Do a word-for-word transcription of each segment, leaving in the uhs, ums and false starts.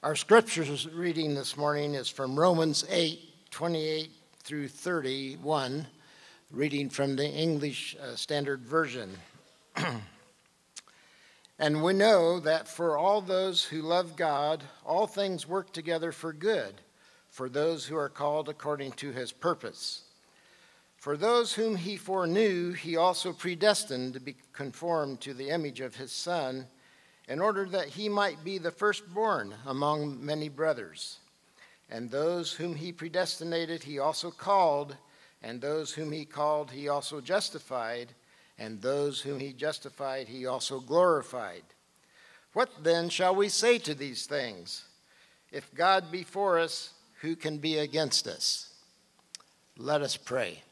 Our scriptures reading this morning is from Romans eight, twenty-eight through thirty-one, reading from the English uh, Standard Version. And we know that for all those who love God, all things work together for good, for those who are called according to his purpose. For those whom he foreknew, he also predestined to be conformed to the image of his Son, in order that he might be the firstborn among many brothers. And those whom he predestinated, he also called, and those whom he called, he also justified, and those whom he justified, he also glorified. What then shall we say to these things? If God be for us, who can be against us? Let us pray.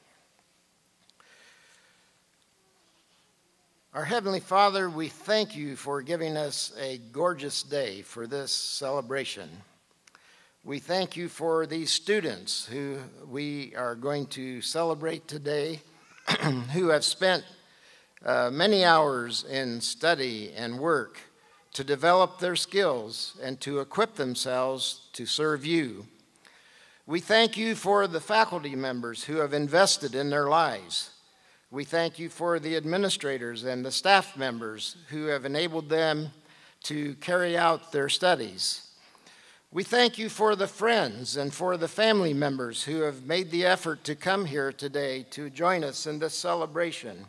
Our Heavenly Father, we thank you for giving us a gorgeous day for this celebration. We thank you for these students who we are going to celebrate today, who have spent uh, many hours in study and work to develop their skills and to equip themselves to serve you. We thank you for the faculty members who have invested in their lives. We thank you for the administrators and the staff members who have enabled them to carry out their studies. We thank you for the friends and for the family members who have made the effort to come here today to join us in this celebration.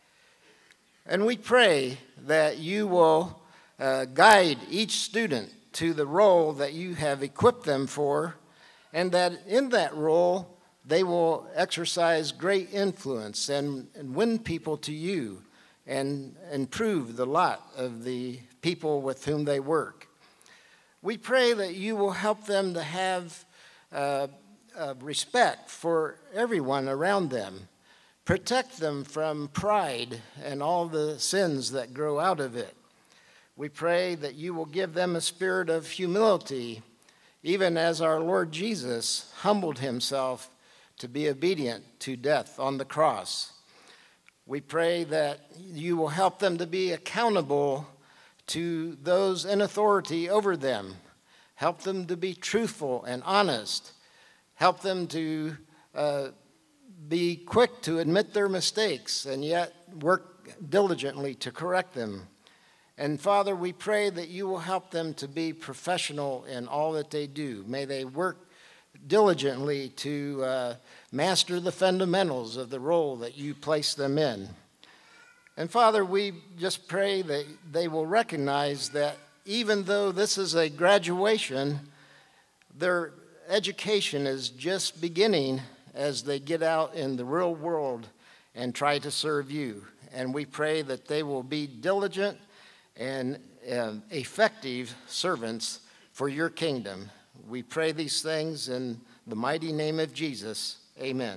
And we pray that you will uh, guide each student to the role that you have equipped them for, and that in that role, they will exercise great influence and, and win people to you and improve the lot of the people with whom they work. We pray that you will help them to have uh, uh, respect for everyone around them. Protect them from pride and all the sins that grow out of it. We pray that you will give them a spirit of humility, even as our Lord Jesus humbled himself to be obedient to death on the cross. We pray that you will help them to be accountable to those in authority over them. Help them to be truthful and honest. Help them to uh, be quick to admit their mistakes and yet work diligently to correct them. And Father, we pray that you will help them to be professional in all that they do. May they work diligently to uh, master the fundamentals of the role that you place them in. And Father, we just pray that they will recognize that even though this is a graduation, their education is just beginning as they get out in the real world and try to serve you. And we pray that they will be diligent and uh, effective servants for your kingdom. We pray these things in the mighty name of Jesus. Amen.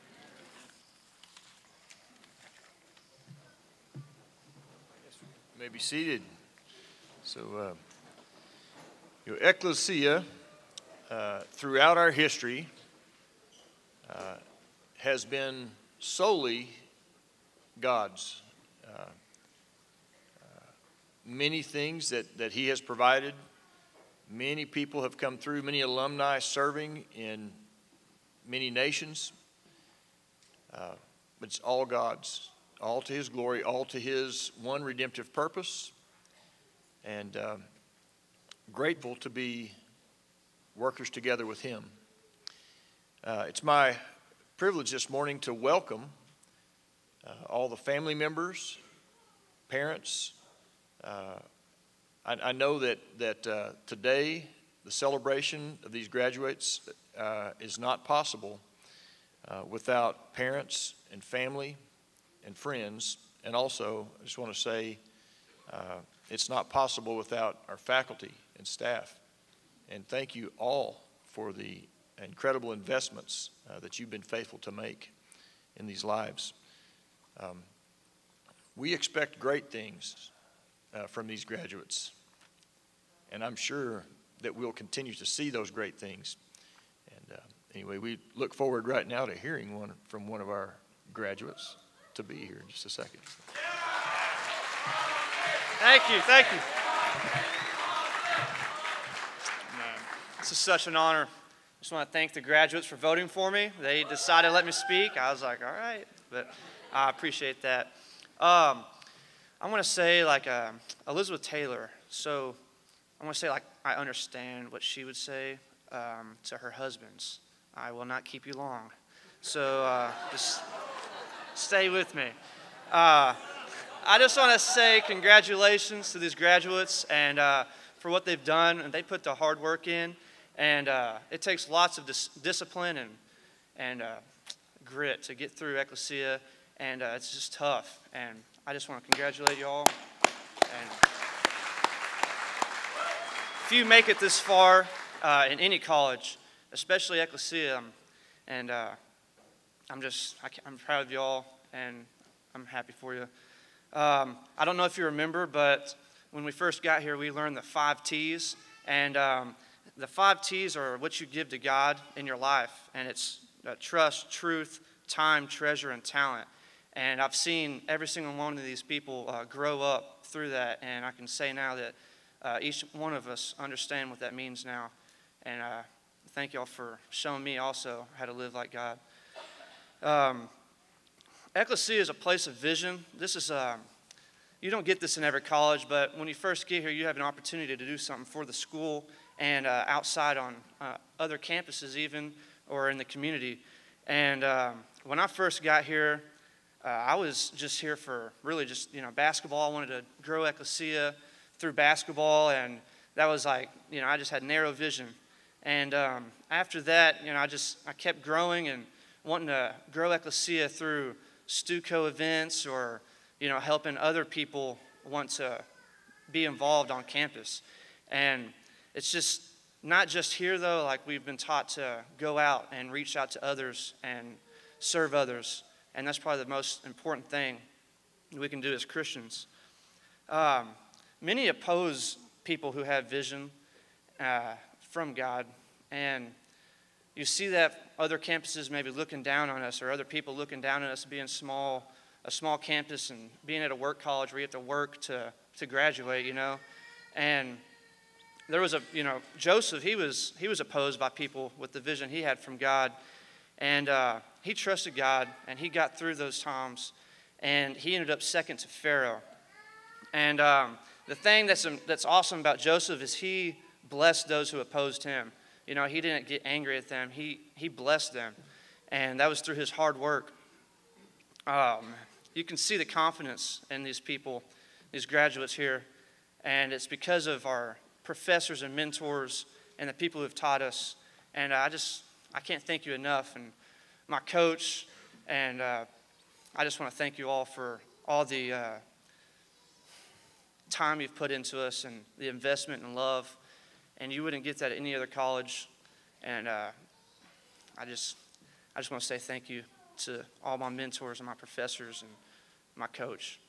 You may be seated. So, uh, you know, Ecclesia, uh, throughout our history, uh, has been solely God's. Uh, uh, many things that, that he has provided. Many people have come through, many alumni serving in many nations. Uh, but it's all God's, all to his glory, all to his one redemptive purpose. And uh, grateful to be workers together with him. Uh, it's my privilege this morning to welcome uh, all the family members, parents. Uh, I, I know that, that uh, today the celebration of these graduates uh, is not possible uh, without parents and family and friends. And also, I just want to say, uh, it's not possible without our faculty and staff. And thank you all for the incredible investments uh, that you've been faithful to make in these lives. Um, we expect great things uh, from these graduates. And I'm sure that we'll continue to see those great things. And uh, anyway, we look forward right now to hearing one from one of our graduates to be here in just a second. Thank you, thank you. This is such an honor. I just want to thank the graduates for voting for me. They decided to let me speak. I was like, all right, but I appreciate that. Um, I want to say, like, uh, Elizabeth Taylor. So I want to say, like, I understand what she would say um, to her husbands. I will not keep you long. So uh, just stay with me. Uh, I just want to say congratulations to these graduates and uh, for what they've done. And they put the hard work in. And uh, it takes lots of dis discipline and, and uh, grit to get through Ecclesia. And uh, it's just tough. And I just want to congratulate you all. And if you make it this far uh, in any college, especially Ecclesia, um, and uh, I'm just, I I'm proud of you all, and I'm happy for you. Um, I don't know if you remember, but when we first got here, we learned the five T's, and um, the five T's are what you give to God in your life, and it's uh, trust, truth, time, treasure, and talent. And I've seen every single one of these people uh, grow up through that, and I can say now that uh, each one of us understand what that means now. And uh, thank y'all for showing me also how to live like God. Um, Ecclesia is a place of vision. This is, uh, you don't get this in every college, but when you first get here, you have an opportunity to do something for the school and uh, outside on uh, other campuses even, or in the community. And um, when I first got here, uh, I was just here for really just, you know, basketball. I wanted to grow Ecclesia through basketball, and that was like, you know, I just had narrow vision. And um, after that, you know, I just, I kept growing and wanting to grow Ecclesia through Stuco events or, you know, helping other people want to be involved on campus. And it's just not just here, though. Like, we've been taught to go out and reach out to others and serve others. And that's probably the most important thing we can do as Christians. Um, many oppose people who have vision uh, from God. And you see that other campuses maybe looking down on us, or other people looking down on us being small, a small campus and being at a work college where you have to work to, to graduate, you know. And there was a, you know, Joseph, he was, he was opposed by people with the vision he had from God. And uh, he trusted God, and he got through those times. And he ended up second to Pharaoh. And um, the thing that's, that's awesome about Joseph is he blessed those who opposed him. You know, he didn't get angry at them. He, he blessed them. And that was through his hard work. Um, you can see the confidence in these people, these graduates here. And it's because of our professors and mentors and the people who have taught us. And I just, I can't thank you enough. And my coach, and uh, I just want to thank you all for all the uh, time you've put into us and the investment and love. And you wouldn't get that at any other college. And uh, I just I just want to say thank you to all my mentors and my professors and my coach.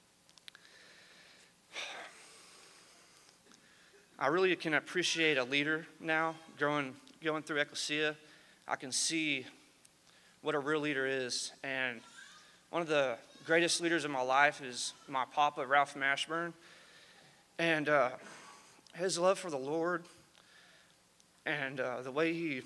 I really can appreciate a leader now, growing, going through Ecclesia. I can see what a real leader is. And one of the greatest leaders in my life is my papa, Ralph Mashburn. And uh, his love for the Lord and uh, the way he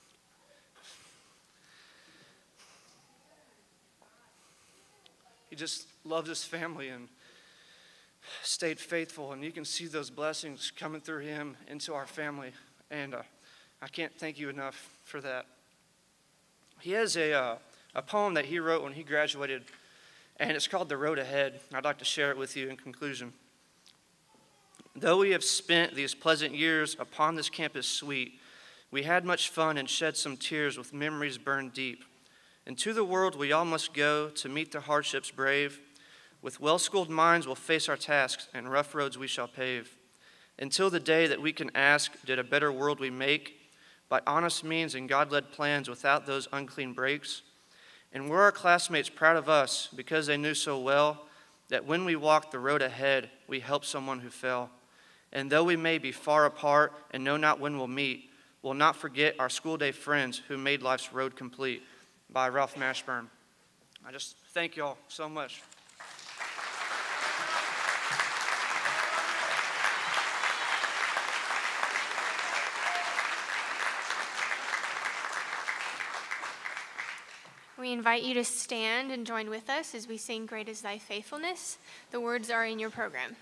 he just loved his family and stayed faithful, and you can see those blessings coming through him into our family, and uh, I can't thank you enough for that. He has a, uh, a poem that he wrote when he graduated, and it's called The Road Ahead. I'd like to share it with you in conclusion. Though we have spent these pleasant years upon this campus sweet, we had much fun and shed some tears with memories burned deep. Into the world we all must go to meet the hardships brave. With well-schooled minds we'll face our tasks, and rough roads we shall pave. Until the day that we can ask, did a better world we make? By honest means and God-led plans without those unclean breaks? And were our classmates proud of us because they knew so well that when we walked the road ahead, we helped someone who fell? And though we may be far apart and know not when we'll meet, we'll not forget our school day friends who made life's road complete. By Ralph Mashburn. I just thank y'all so much. We invite you to stand and join with us as we sing Great Is Thy Faithfulness. The words are in your program.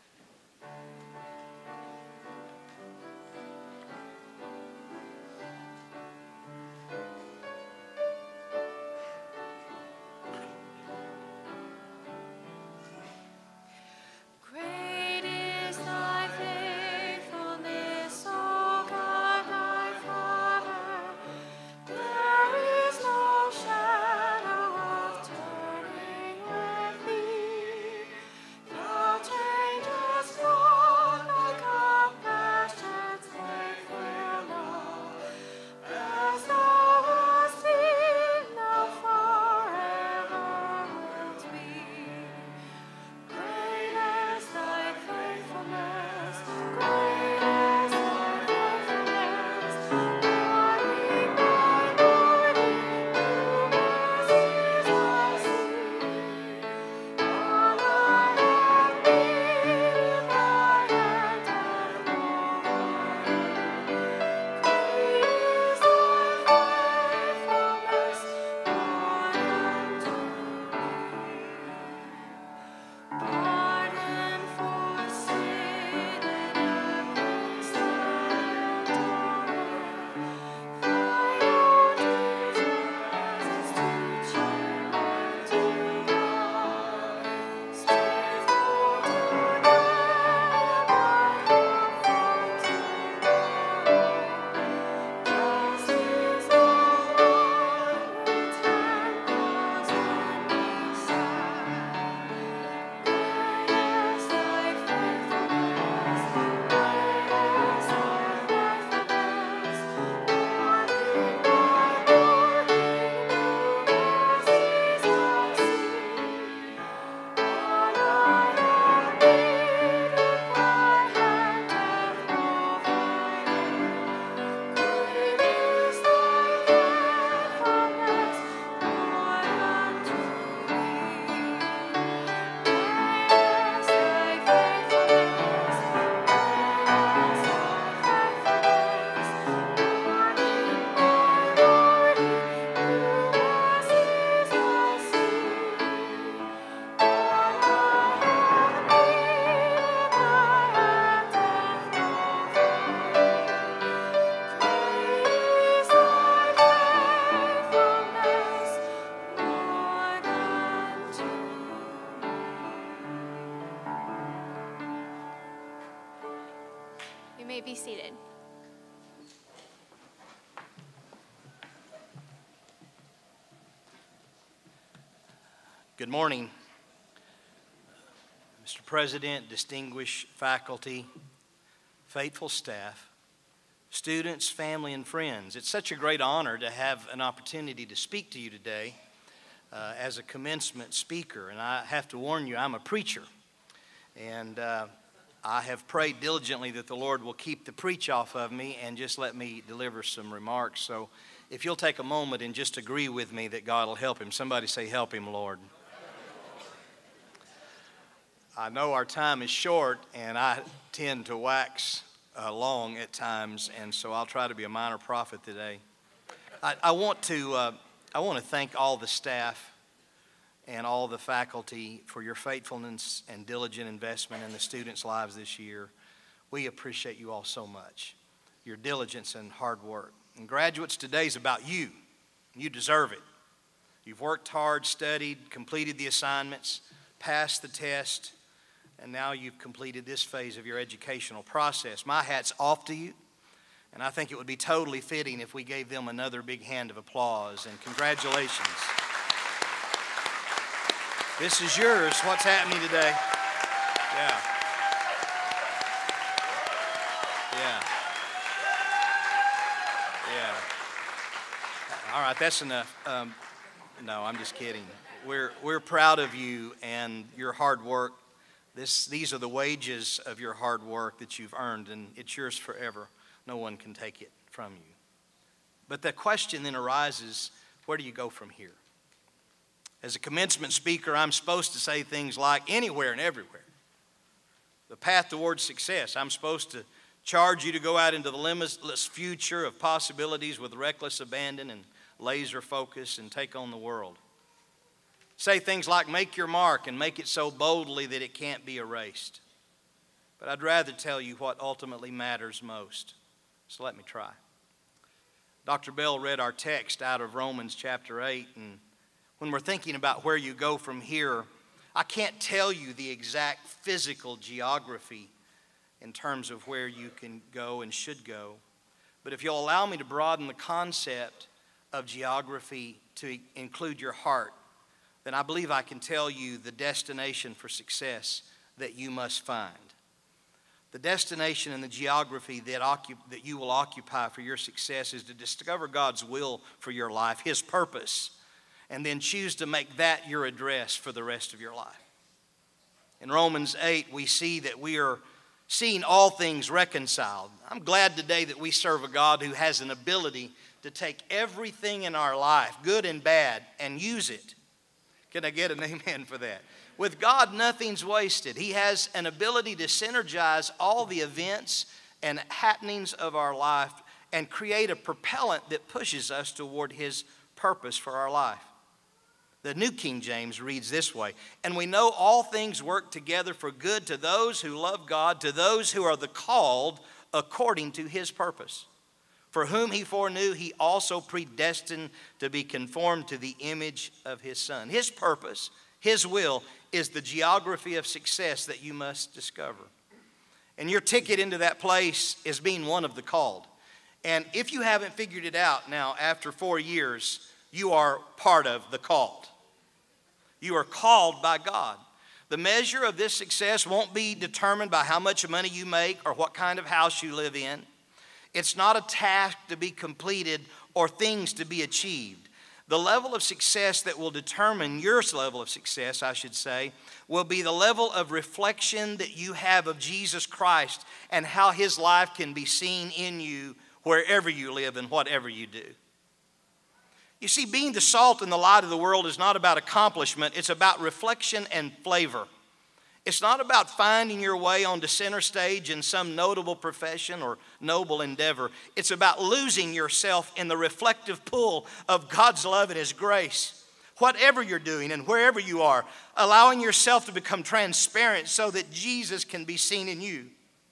Be seated. Good morning, Mister President, distinguished faculty, faithful staff, students, family, and friends. It's such a great honor to have an opportunity to speak to you today uh, as a commencement speaker. And I have to warn you, I'm a preacher. And uh, I have prayed diligently that the Lord will keep the preach off of me and just let me deliver some remarks. So if you'll take a moment and just agree with me that God will help him. Somebody say, help him, Lord. I know our time is short, and I tend to wax uh, long at times, and so I'll try to be a minor prophet today. I, I want to uh, I want to thank all the staff and all the faculty for your faithfulness and diligent investment in the students' lives this year. We appreciate you all so much, your diligence and hard work. And graduates, today's about you. You deserve it. You've worked hard, studied, completed the assignments, passed the test, and now you've completed this phase of your educational process. My hat's off to you, and I think it would be totally fitting if we gave them another big hand of applause, and congratulations. This is yours. What's happening today? Yeah. Yeah. Yeah. All right, that's enough. Um, no, I'm just kidding. We're we're proud of you and your hard work. This these are the wages of your hard work that you've earned, and it's yours forever. No one can take it from you. But the question then arises, where do you go from here? As a commencement speaker, I'm supposed to say things like anywhere and everywhere. The path towards success. I'm supposed to charge you to go out into the limitless future of possibilities with reckless abandon and laser focus, and take on the world. Say things like, make your mark and make it so boldly that it can't be erased. But I'd rather tell you what ultimately matters most. So let me try. Doctor Bell read our text out of Romans chapter eight, and when we're thinking about where you go from here, I can't tell you the exact physical geography in terms of where you can go and should go. But if you'll allow me to broaden the concept of geography to include your heart, then I believe I can tell you the destination for success that you must find. The destination and the geography that, occup- that you will occupy for your success is to discover God's will for your life, His purpose, and then choose to make that your address for the rest of your life. In Romans eight, we see that we are seeing all things reconciled. I'm glad today that we serve a God who has an ability to take everything in our life, good and bad, and use it. Can I get an amen for that? With God, nothing's wasted. He has an ability to synergize all the events and happenings of our life and create a propellant that pushes us toward His purpose for our life. The New King James reads this way, and we know all things work together for good to those who love God, to those who are the called according to His purpose. For whom He foreknew, He also predestined to be conformed to the image of His Son. His purpose, His will, is the geography of success that you must discover. And your ticket into that place is being one of the called. And if you haven't figured it out now, after four years, you are part of the called. You are called by God. The measure of this success won't be determined by how much money you make or what kind of house you live in. It's not a task to be completed or things to be achieved. The level of success that will determine your level of success, I should say, will be the level of reflection that you have of Jesus Christ and how His life can be seen in you wherever you live and whatever you do. You see, being the salt and the light of the world is not about accomplishment. It's about reflection and flavor. It's not about finding your way onto center stage in some notable profession or noble endeavor. It's about losing yourself in the reflective pull of God's love and His grace. Whatever you're doing and wherever you are, allowing yourself to become transparent so that Jesus can be seen in you.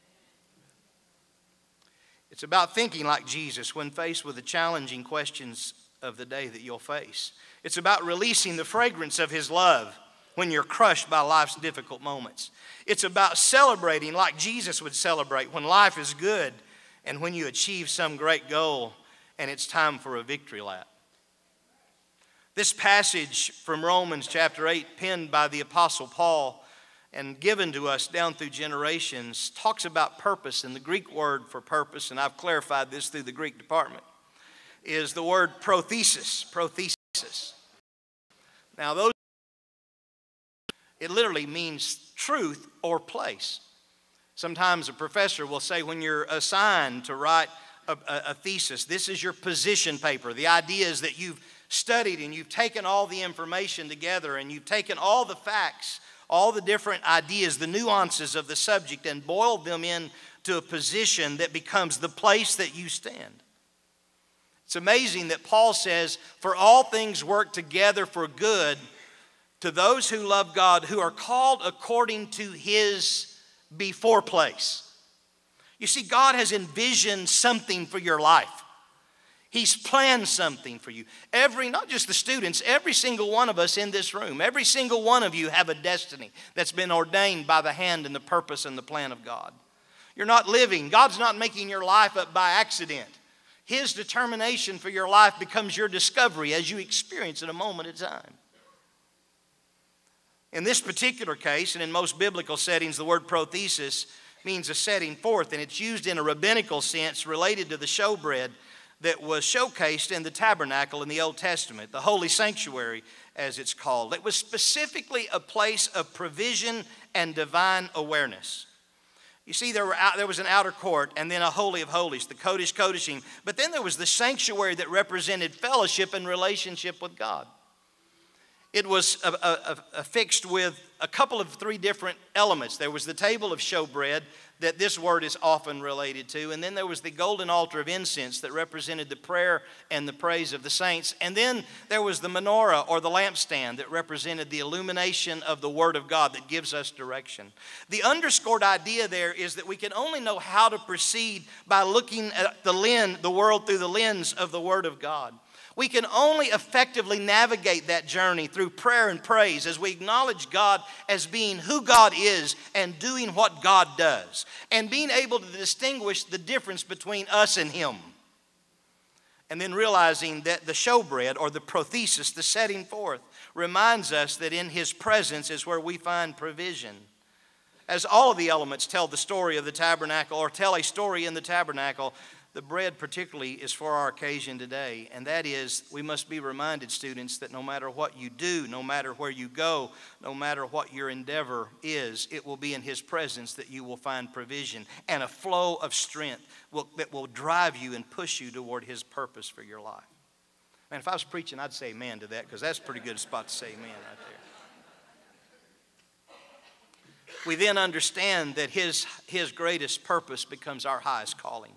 It's about thinking like Jesus when faced with the challenging questions of the day that you'll face. It's about releasing the fragrance of His love when you're crushed by life's difficult moments. It's about celebrating like Jesus would celebrate when life is good and when you achieve some great goal and it's time for a victory lap. This passage from Romans chapter eight, penned by the Apostle Paul and given to us down through generations, talks about purpose. And the Greek word for purpose, and I've clarified this through the Greek department, is the word prothesis. Prothesis. Now, those it literally means truth or place. Sometimes a professor will say when you're assigned to write a, a, a thesis, this is your position paper. The idea is that you've studied and you've taken all the information together and you've taken all the facts, all the different ideas, the nuances of the subject, and boiled them into a position that becomes the place that you stand. It's amazing that Paul says, for all things work together for good to those who love God, who are called according to His before place. You see, God has envisioned something for your life. He's planned something for you. Every, not just the students, every single one of us in this room, every single one of you have a destiny that's been ordained by the hand and the purpose and the plan of God. You're not living. God's not making your life up by accident. His determination for your life becomes your discovery as you experience it a moment at a time. In this particular case, and in most biblical settings, the word prothesis means a setting forth, and it's used in a rabbinical sense related to the showbread that was showcased in the tabernacle in the Old Testament, the holy sanctuary, as it's called. It was specifically a place of provision and divine awareness. You see, there, were out, there was an outer court and then a holy of holies, the Kodesh Kodeshim, but then there was the sanctuary that represented fellowship and relationship with God. It was affixed with a couple of three different elements. There was the table of showbread that this word is often related to, and then there was the golden altar of incense that represented the prayer and the praise of the saints, and then there was the menorah or the lampstand that represented the illumination of the Word of God that gives us direction. The underscored idea there is that we can only know how to proceed by looking at the lens, the world through the lens of the Word of God. We can only effectively navigate that journey through prayer and praise as we acknowledge God as being who God is and doing what God does, and being able to distinguish the difference between us and Him. And then realizing that the showbread or the prothesis, the setting forth, reminds us that in His presence is where we find provision. As all of the elements tell the story of the tabernacle or tell a story in the tabernacle, the bread particularly is for our occasion today, and that is we must be reminded, students, that no matter what you do, no matter where you go, no matter what your endeavor is, it will be in His presence that you will find provision and a flow of strength will, that will drive you and push you toward His purpose for your life. Man, if I was preaching, I'd say amen to that, because that's a pretty good spot to say amen right there. We then understand that His, His greatest purpose becomes our highest calling.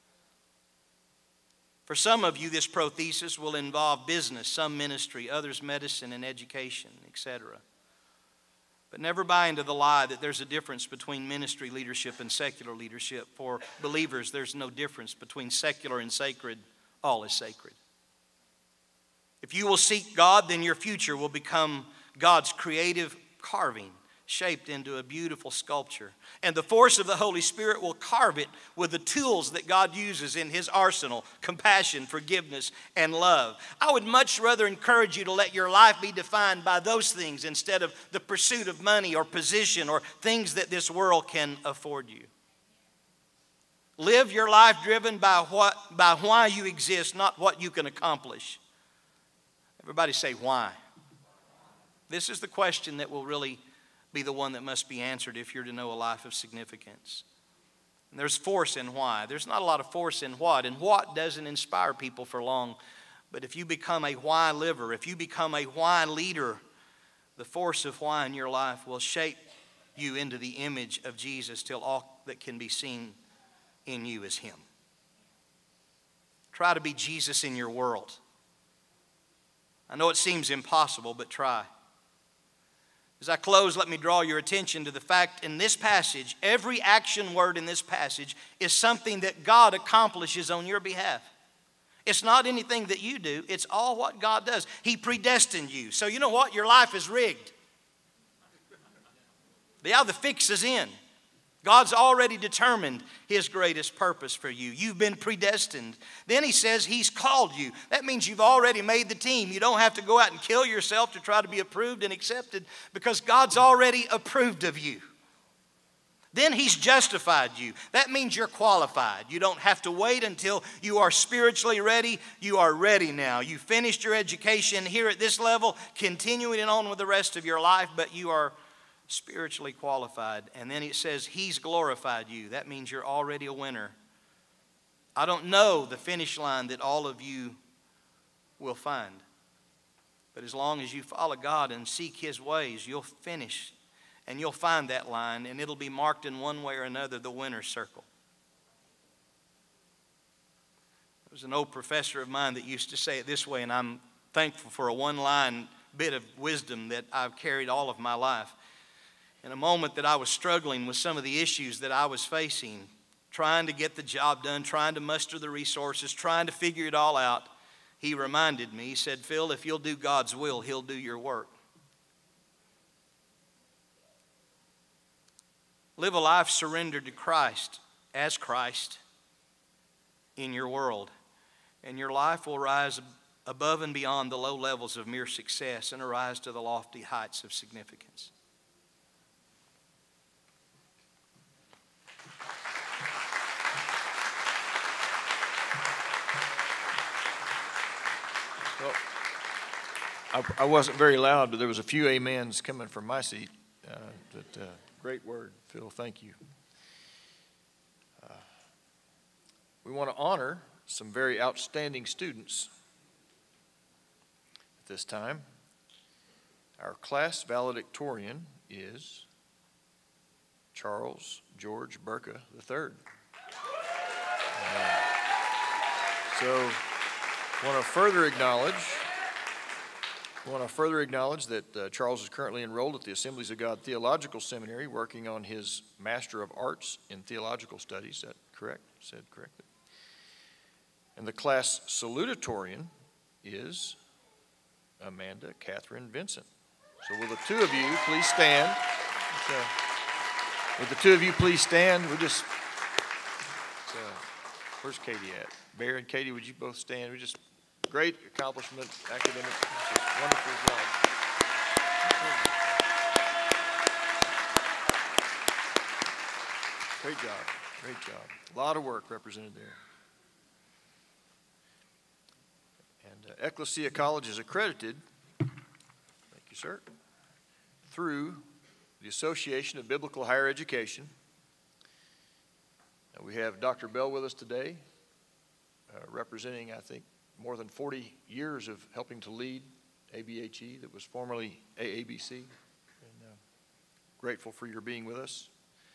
For some of you, this prothesis will involve business, some ministry, others medicine and education, et cetera. But never buy into the lie that there's a difference between ministry leadership and secular leadership. For believers, there's no difference between secular and sacred. All is sacred. If you will seek God, then your future will become God's creative carving, shaped into a beautiful sculpture. And the force of the Holy Spirit will carve it with the tools that God uses in His arsenal: compassion, forgiveness, and love. I would much rather encourage you to let your life be defined by those things instead of the pursuit of money or position or things that this world can afford you. Live your life driven by what, by why you exist, not what you can accomplish. Everybody say why. This is the question that will really be the one that must be answered if you're to know a life of significance. And there's force in why. There's not a lot of force in what, and what doesn't inspire people for long. But if you become a why liver, if you become a why leader, the force of why in your life will shape you into the image of Jesus till all that can be seen in you is Him. Try to be Jesus in your world. I know it seems impossible, but try. As I close, let me draw your attention to the fact in this passage, every action word in this passage is something that God accomplishes on your behalf. It's not anything that you do. It's all what God does. He predestined you. So you know what? Your life is rigged. Yeah, the fix is in. God's already determined His greatest purpose for you. You've been predestined. Then He says He's called you. That means you've already made the team. You don't have to go out and kill yourself to try to be approved and accepted, because God's already approved of you. Then He's justified you. That means you're qualified. You don't have to wait until you are spiritually ready. You are ready now. You finished your education here at this level, continuing on with the rest of your life, but you are spiritually qualified. And then it says He's glorified you. That means you're already a winner. I don't know the finish line that all of you will find, but as long as you follow God and seek His ways, you'll finish and you'll find that line, and it'll be marked in one way or another the winner's circle. There was an old professor of mine that used to say it this way, and I'm thankful for a one-line bit of wisdom that I've carried all of my life. In a moment that I was struggling with some of the issues that I was facing, trying to get the job done, trying to muster the resources, trying to figure it all out, he reminded me, he said, Phil, if you'll do God's will, He'll do your work. Live a life surrendered to Christ as Christ in your world, and your life will rise above and beyond the low levels of mere success and arise to the lofty heights of significance. Well, I, I wasn't very loud, but there was a few amens coming from my seat. Uh, but, uh, great word, Phil. Thank you. Uh, we want to honor some very outstanding students at this time. Our class valedictorian is Charles George Burka the third. Uh, so I want to further acknowledge I want to further acknowledge that uh, Charles is currently enrolled at the Assemblies of God Theological Seminary, working on his Master of Arts in Theological Studies. Is that correct? Said correctly. And the class salutatorian is Amanda Catherine Vincent. So will the two of you please stand? So, will the two of you please stand? We're just, uh, where's Katie at? Bear and Katie, would you both stand? We just, great accomplishment, academic, just wonderful job. Great job, great job. A lot of work represented there. And uh, Ecclesia College is accredited, thank you, sir, through the Association of Biblical Higher Education. Uh, we have Doctor Bell with us today, uh, representing, I think, more than forty years of helping to lead A B H E, that was formerly A A B C. And uh, grateful for your being with us.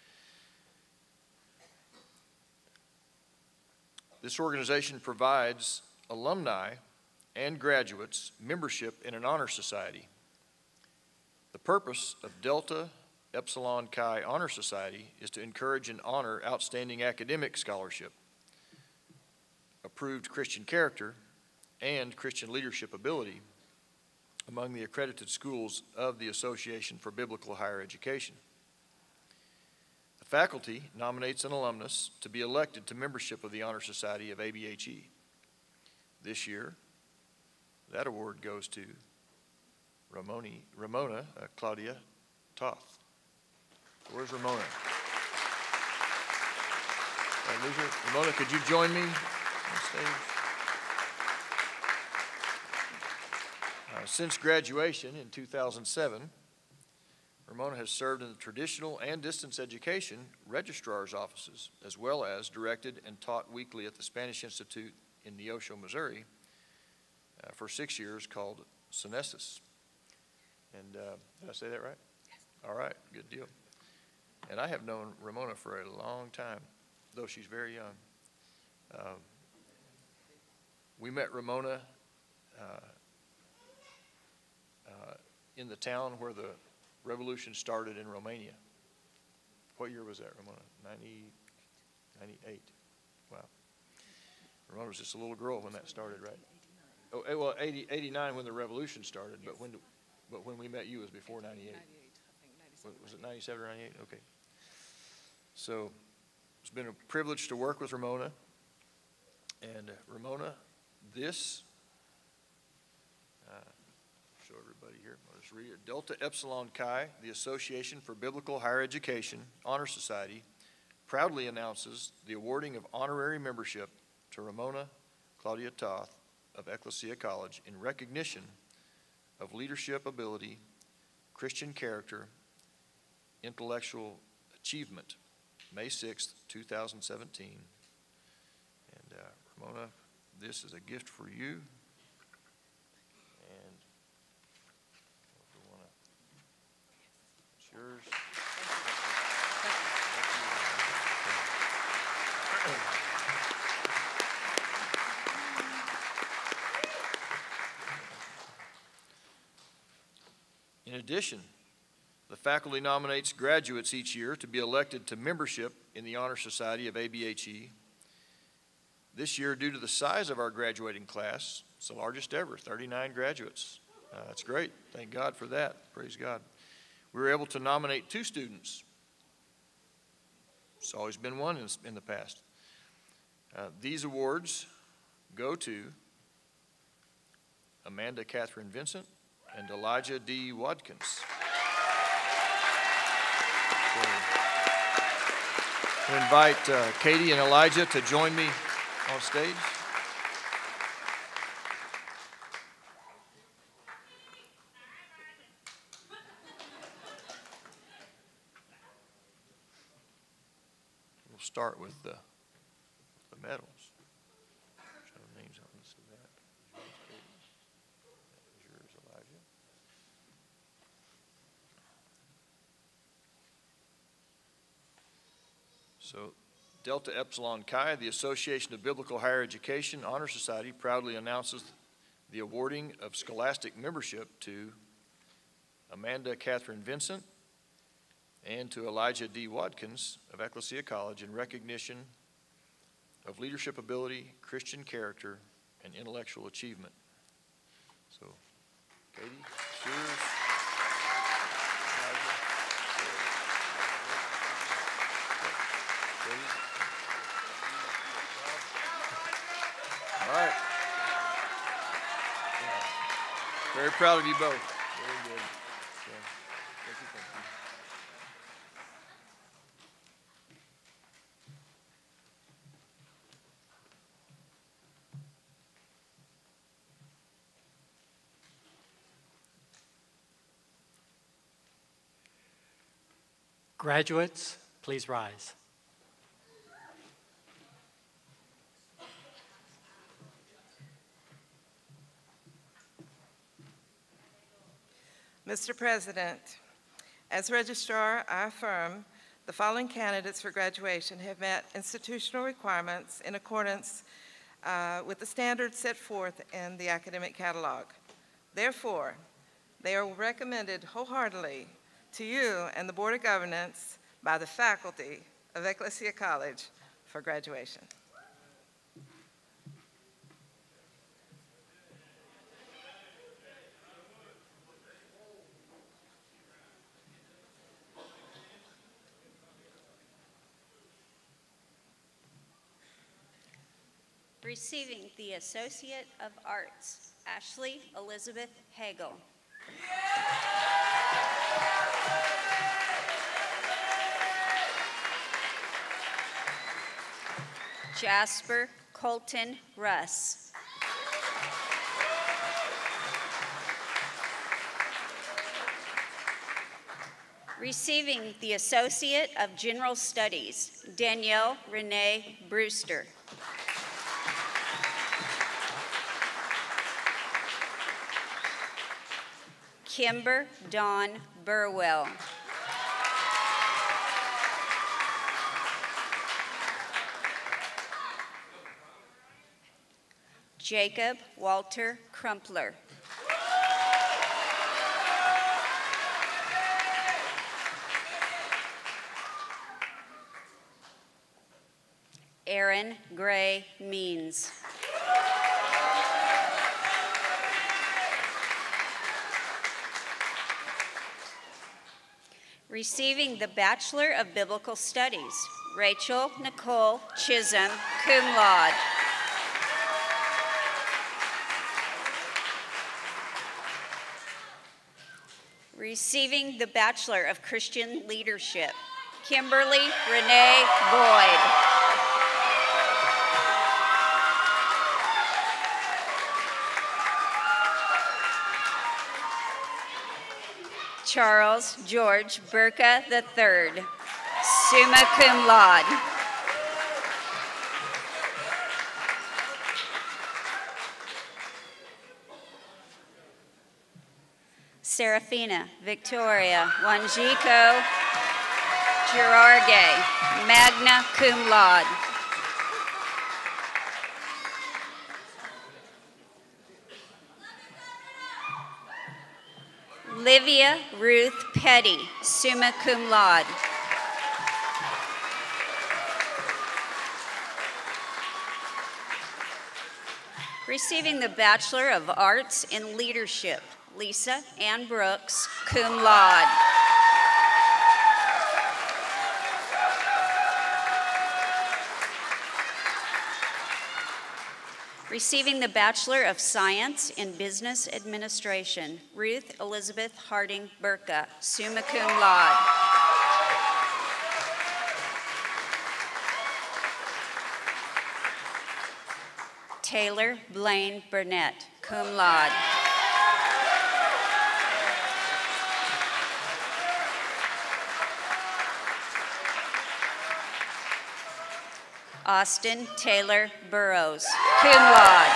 This organization provides alumni and graduates membership in an honor society. The purpose of Delta Epsilon Chi Honor Society is to encourage and honor outstanding academic scholarship, approved Christian character, and Christian leadership ability among the accredited schools of the Association for Biblical Higher Education. The faculty nominates an alumnus to be elected to membership of the Honor Society of A B H E. This year, that award goes to Ramoni, Ramona uh, Claudia Toth. Where's Ramona? Uh, Ramona, could you join me on stage? Uh, since graduation in two thousand seven, Ramona has served in the traditional and distance education registrar's offices, as well as directed and taught weekly at the Spanish Institute in Neosho, Missouri, uh, for six years, called Synesis. And uh, did I say that right? Yes. All right, good deal. And I have known Ramona for a long time, though she's very young. Um, we met Ramona uh, uh, in the town where the revolution started in Romania. What year was that, Ramona? ninety, ninety-eight. Wow. Ramona was just a little girl when that started, right? Oh, well, eighty, eighty-nine when the revolution started, but when, but when we met you was before ninety-eight. Was it ninety-seven or ninety-eight? Okay. So it's been a privilege to work with Ramona. And uh, Ramona, this, uh, show everybody here. I'll just read it. Delta Epsilon Chi, the Association for Biblical Higher Education Honor Society, proudly announces the awarding of honorary membership to Ramona Claudia Toth of Ecclesia College in recognition of leadership ability, Christian character, intellectual achievement, May sixth, two thousand seventeen. And uh, Ramona, this is a gift for you. And if you want to, it's yours. In addition, the faculty nominates graduates each year to be elected to membership in the Honor Society of A B H E. This year, due to the size of our graduating class, it's the largest ever, thirty-nine graduates. Uh, that's great. Thank God for that. Praise God. We were able to nominate two students. It's always been one in, in the past. Uh, these awards go to Amanda Catherine Vincent and Elijah D. Wadkins. So, I invite uh, Katie and Elijah to join me on stage. We'll start with the, the medals. Show names on this of that. Yours, Katie. That was yours, Elijah. So Delta Epsilon Chi, the Association of Biblical Higher Education Honor Society, proudly announces the awarding of scholastic membership to Amanda Catherine Vincent and to Elijah D. Watkins of Ecclesia College in recognition of leadership ability, Christian character, and intellectual achievement. So, Katie, it's yours. Elijah. Katie. All right. Yeah. Very proud of you both. Very good. Yeah. Thank you, thank you. Graduates, please rise. Mister President, as registrar, I affirm the following candidates for graduation have met institutional requirements in accordance uh, with the standards set forth in the academic catalog. Therefore, they are recommended wholeheartedly to you and the Board of Governance by the faculty of Ecclesia College for graduation. Receiving the Associate of Arts, Ashley Elizabeth Hagel. Jasper Colton Russ. Receiving the Associate of General Studies, Danielle Renee Brewster. Kimber Dawn Burwell. Jacob Walter Crumpler. Aaron Gray Means. Receiving the Bachelor of Biblical Studies, Rachel Nicole Chisholm, cum laude. Receiving the Bachelor of Christian Leadership, Kimberly Renee Boyd. Charles George Burka the third, summa cum laude. Serafina Victoria Wanjiko Girarge, magna cum laude. Livia Ruth Petty, summa cum laude. Receiving the Bachelor of Arts in Leadership, Lisa Ann Brooks, cum laude. Receiving the Bachelor of Science in Business Administration, Ruth Elizabeth Harding Burka, summa cum laude. Taylor Blaine Burnett, cum laude. Austin Taylor Burrows, cum laude.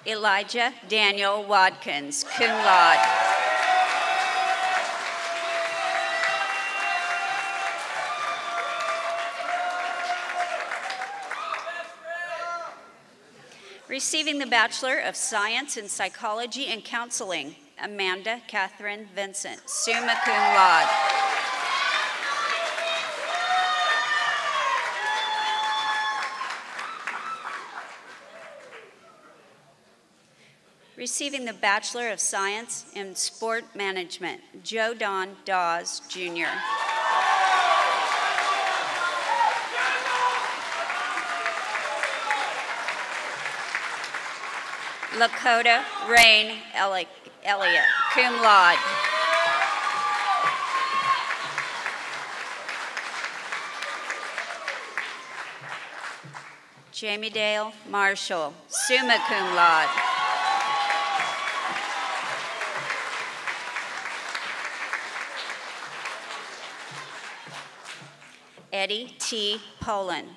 Elijah Daniel Watkins, cum laude. Receiving the Bachelor of Science in Psychology and Counseling, Amanda Catherine Vincent, summa cum laude. Receiving the Bachelor of Science in Sport Management, Joe Don Dawes, Junior Lakota Rain Elliott, cum laude. Jamie Dale Marshall, summa cum laude. Eddie T. Poland.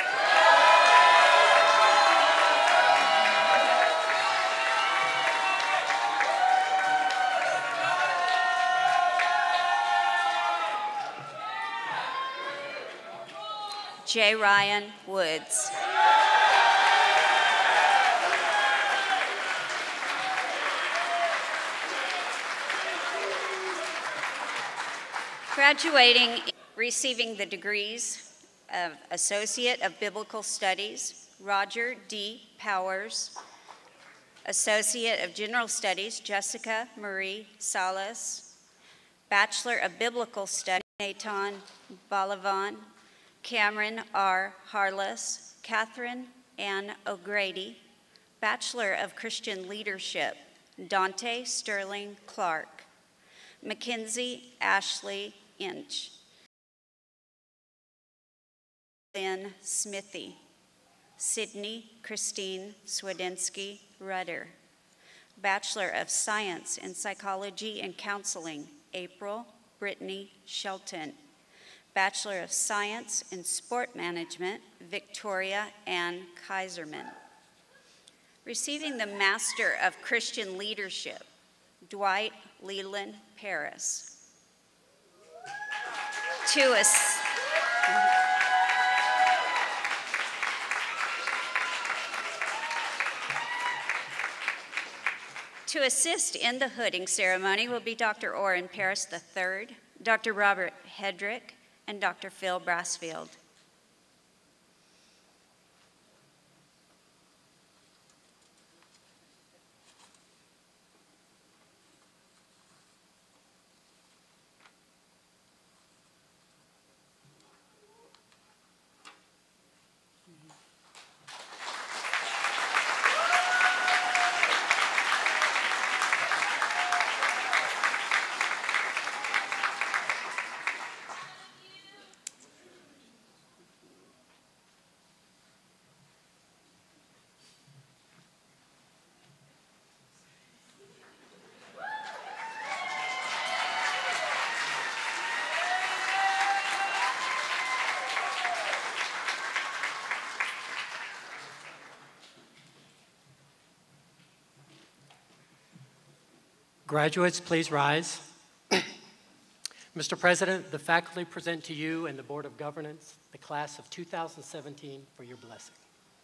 J. Ryan Woods. Graduating, receiving the degrees of Associate of Biblical Studies, Roger D. Powers, Associate of General Studies, Jessica Marie Salas, Bachelor of Biblical Studies, Nathan Balavan, Cameron R. Harless, Catherine Ann O'Grady, Bachelor of Christian Leadership, Dante Sterling Clark, Mackenzie Ashley Inch, Lynn Smithy, Sydney Christine Swedensky Rudder, Bachelor of Science in Psychology and Counseling, April Brittany Shelton, Bachelor of Science in Sport Management, Victoria Ann Kaiserman. Receiving the Master of Christian Leadership, Dwight Leland Paris. To us. To assist in the hooding ceremony will be Doctor Orrin Paris the third, Doctor Robert Hedrick, and Doctor Phil Brassfield. Graduates, please rise. Mister President, the faculty present to you and the Board of Governance the class of two thousand seventeen for your blessing.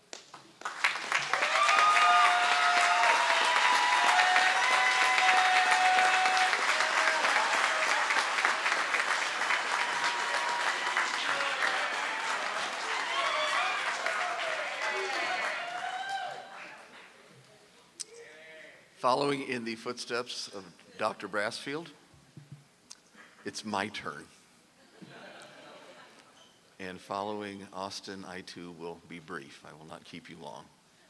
Following in the footsteps of Doctor Brassfield, it's my turn. And following Austin, I too will be brief. I will not keep you long.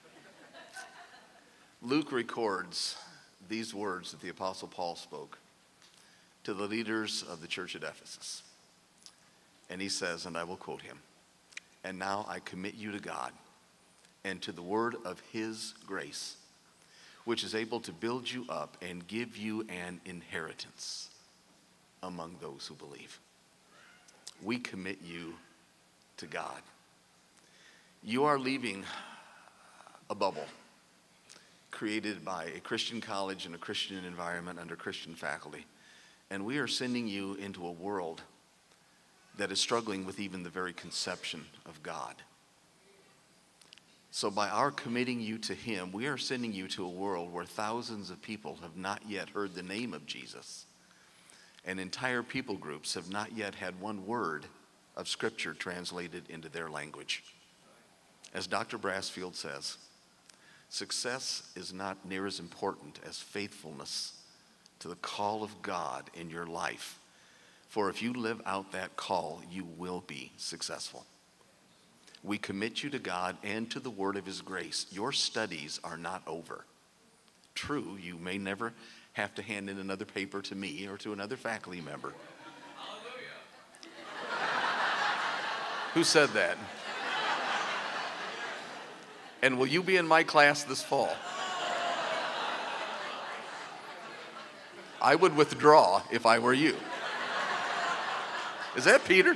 Luke records these words that the Apostle Paul spoke to the leaders of the church at Ephesus. And he says, and I will quote him, "And now I commit you to God and to the word of his grace, which is able to build you up and give you an inheritance among those who believe." We commit you to God. You are leaving a bubble. created by a Christian college and a Christian environment under Christian faculty. And we are sending you into a world that is struggling with even the very conception of God. So by our committing you to him, we are sending you to a world where thousands of people have not yet heard the name of Jesus, and entire people groups have not yet had one word of Scripture translated into their language. As Doctor Brassfield says, success is not near as important as faithfulness to the call of God in your life. For if you live out that call, you will be successful. We commit you to God and to the word of his grace. Your studies are not over. True, you may never have to hand in another paper to me or to another faculty member. Who said that? And will you be in my class this fall? I would withdraw if I were you. Is that Peter?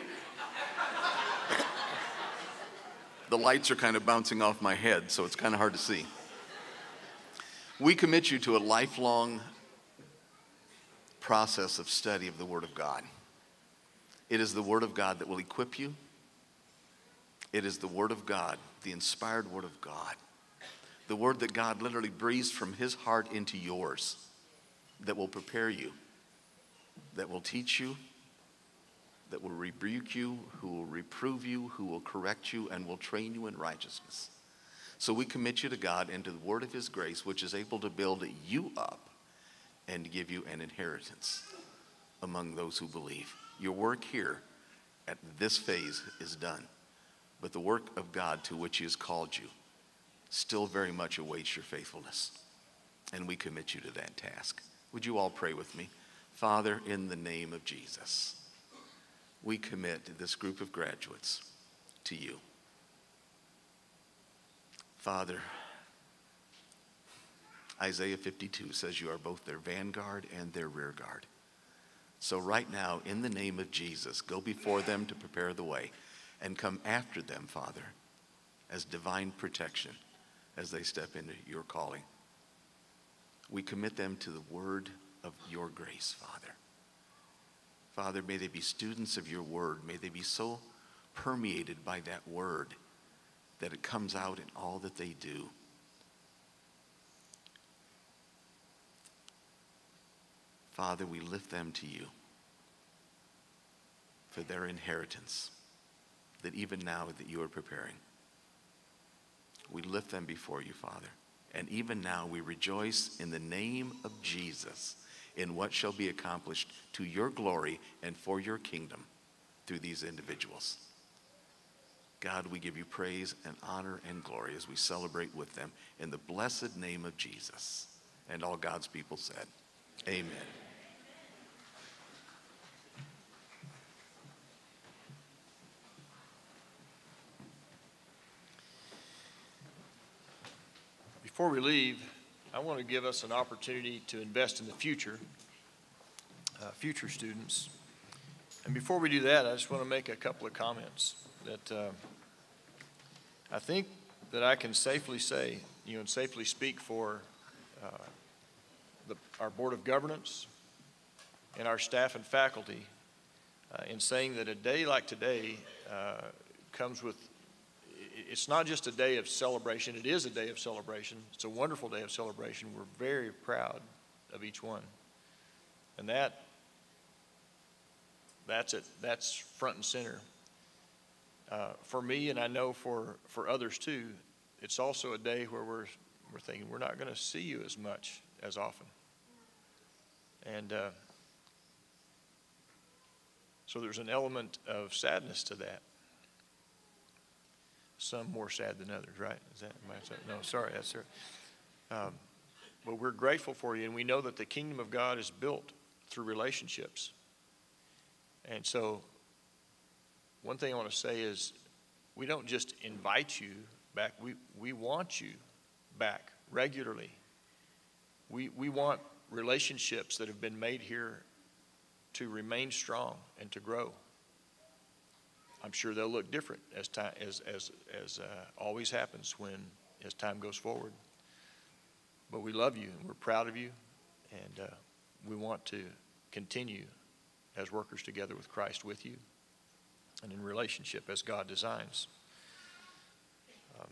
The lights are kind of bouncing off my head, so it's kind of hard to see. We commit you to a lifelong process of study of the Word of God. It is the Word of God that will equip you. It is the Word of God, the inspired Word of God, the Word that God literally breathes from his heart into yours, that will prepare you, that will teach you, that will rebuke you, who will reprove you, who will correct you, and will train you in righteousness. So we commit you to God and to the word of his grace, which is able to build you up and give you an inheritance among those who believe. Your work here at this phase is done, but the work of God to which he has called you still very much awaits your faithfulness, and we commit you to that task. Would you all pray with me? Father, in the name of Jesus, we commit this group of graduates to you. Father, Isaiah fifty-two says you are both their vanguard and their rear guard. So right now, in the name of Jesus, go before them to prepare the way and come after them, Father, as divine protection as they step into your calling. We commit them to the word of your grace, Father. Father, may they be students of your word. May they be so permeated by that word that it comes out in all that they do. Father, we lift them to you for their inheritance that even now that you are preparing. We lift them before you, Father. And even now we rejoice in the name of Jesus in what shall be accomplished to your glory and for your kingdom through these individuals. God, we give you praise and honor and glory as we celebrate with them in the blessed name of Jesus. And all God's people said, amen. Before we leave, I want to give us an opportunity to invest in the future, uh, future students. And before we do that, I just want to make a couple of comments that uh, I think that I can safely say, you know, and safely speak for uh, the, our Board of Governance and our staff and faculty uh, in saying that a day like today uh, comes with, it's not just a day of celebration, it is a day of celebration. It's a wonderful day of celebration. We're very proud of each one. And that, that's it, that's front and center. Uh, for me, and I know for, for others too, it's also a day where we're, we're thinking we're not going to see you as much as often. And uh, so there's an element of sadness to that. Some more sad than others, right? Is that, am I, no, sorry, that's right. Um, but we're grateful for you, and we know that the kingdom of God is built through relationships. And so one thing I want to say is we don't just invite you back, we, we want you back regularly. We, we want relationships that have been made here to remain strong and to grow. I'm sure they'll look different as time, as as as uh, always happens when as time goes forward. but we love you and we're proud of you, and uh, we want to continue as workers together with Christ with you and in relationship as God designs. Um,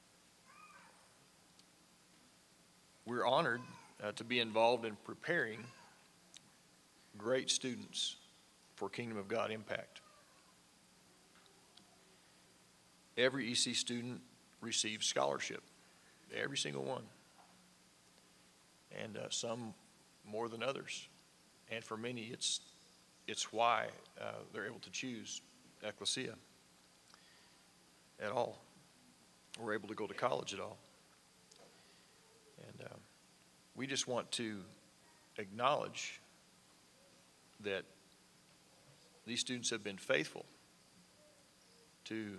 we're honored uh, to be involved in preparing great students for Kingdom of God impact. Every E C student receives scholarship, every single one, and uh, some more than others. And for many, it's it's why uh, they're able to choose Ecclesia at all, or able to go to college at all. And uh, we just want to acknowledge that these students have been faithful to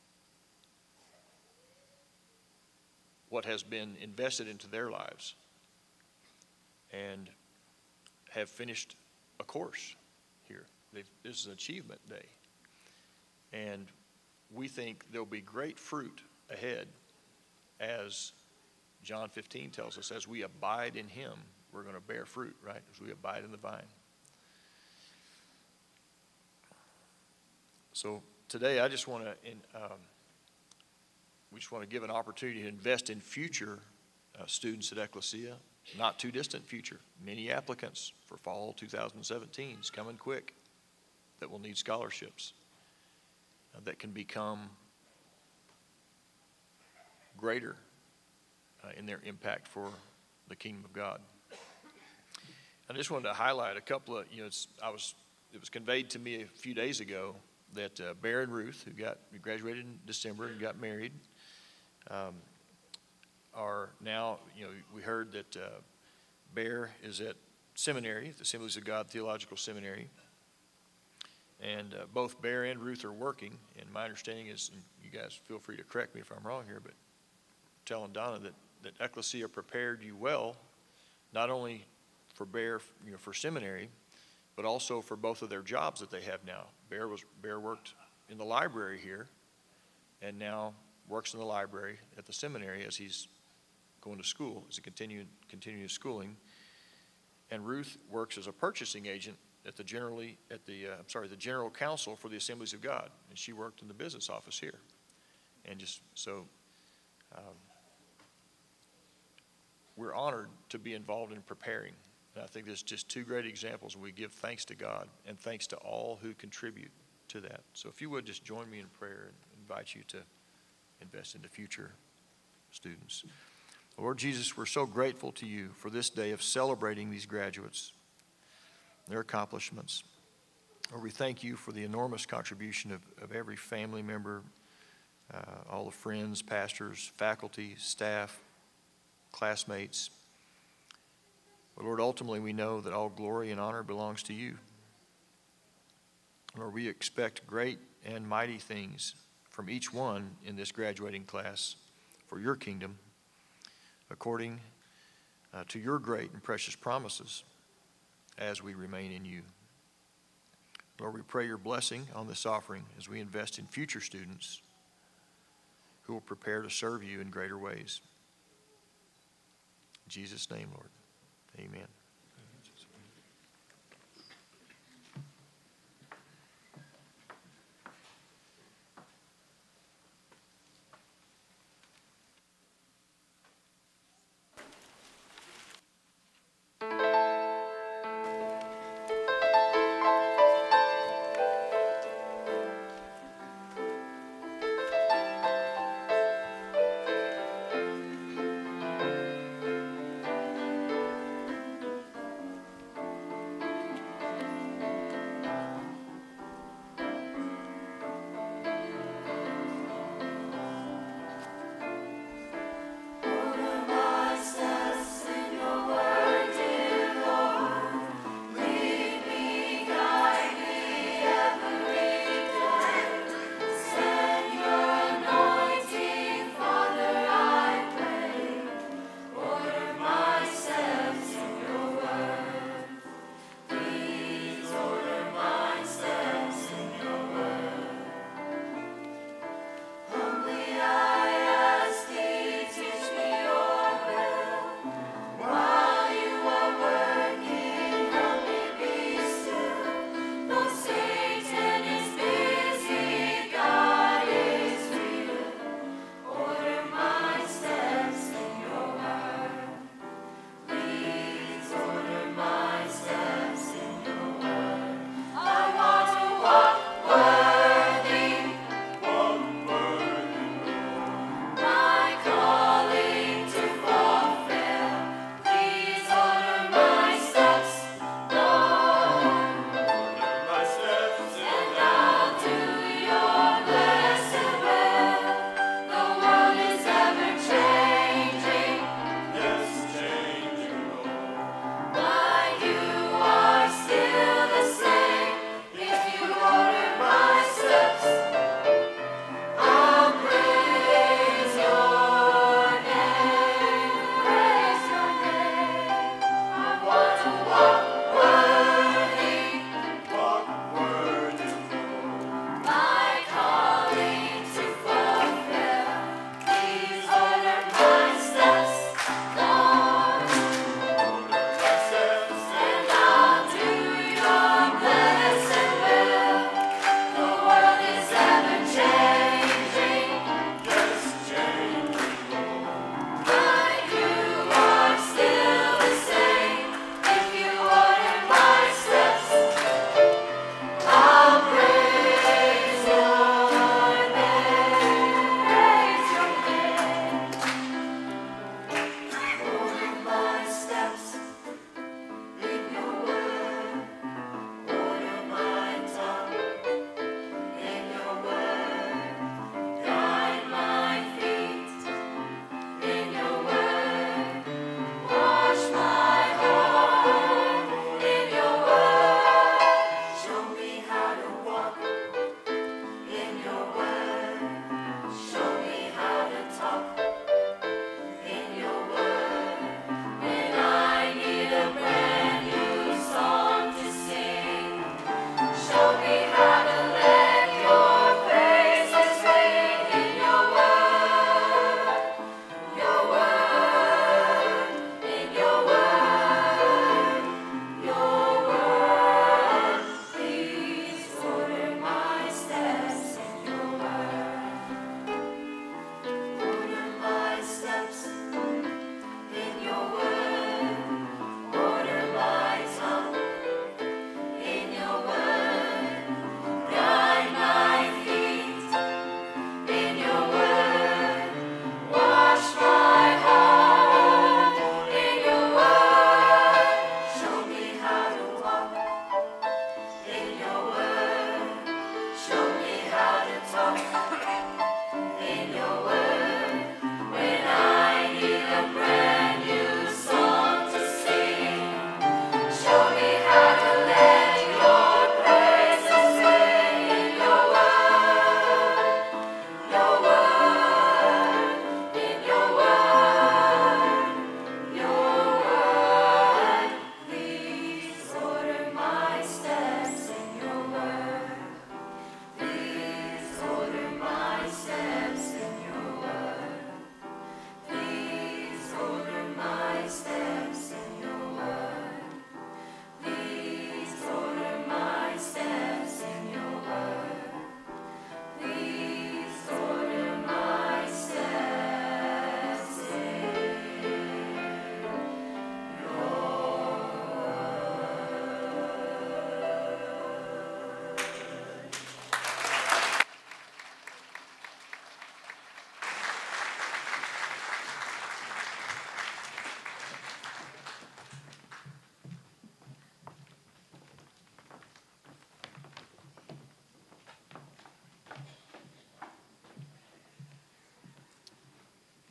what has been invested into their lives and have finished a course here. They've, this is an achievement day. And we think there'll be great fruit ahead, as John fifteen tells us, as we abide in him, we're going to bear fruit, right? As we abide in the vine. So today I just want to, um, we just want to give an opportunity to invest in future uh, students at Ecclesia, not too distant future. Many applicants for fall two thousand seventeen is coming quick that will need scholarships uh, that can become greater uh, in their impact for the kingdom of God. I just wanted to highlight a couple of, you know, it's, I was, it was conveyed to me a few days ago that uh, Bear and Ruth, who got who graduated in December and got married, um, are now, you know, we heard that uh, Bear is at seminary, at the Assemblies of God Theological Seminary, and uh, both Bear and Ruth are working, and my understanding is, and you guys feel free to correct me if I'm wrong here, but telling Donna that, that Ecclesia prepared you well, not only for Bear, you know, for seminary, but also for both of their jobs that they have now. Bear was Bear worked in the library here, and now works in the library at the seminary as he's going to school, as he continued continuing his schooling. And Ruth works as a purchasing agent at the generally at the uh, I'm sorry the General Counsel for the Assemblies of God, and she worked in the business office here. And just so um, we're honored to be involved in preparing. And I think there's just two great examples. We give thanks to God and thanks to all who contribute to that. So if you would just join me in prayer and invite you to invest in the future students. Lord Jesus, we're so grateful to you for this day of celebrating these graduates, their accomplishments. Lord, we thank you for the enormous contribution of, of every family member, uh, all the friends, pastors, faculty, staff, classmates. But Lord, ultimately we know that all glory and honor belongs to you. Lord, we expect great and mighty things from each one in this graduating class for your kingdom, according uh, to your great and precious promises as we remain in you. Lord, we pray your blessing on this offering as we invest in future students who will prepare to serve you in greater ways. In Jesus' name, Lord. Amen.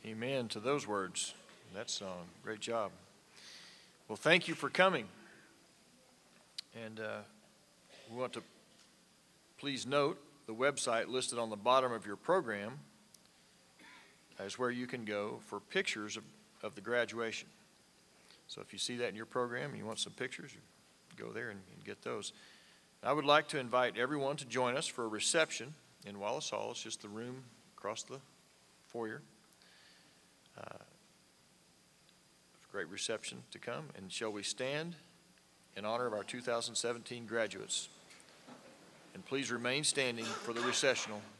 Amen to those words. That song. Great job. Well, thank you for coming. And uh, we want to please note the website listed on the bottom of your program is where you can go for pictures of, of the graduation. So if you see that in your program and you want some pictures, you go there and, and get those. I would like to invite everyone to join us for a reception in Wallace Hall. It's just the room across the foyer. Uh, great reception to come. And shall we stand in honor of our two thousand seventeen graduates? And please remain standing for the recessional.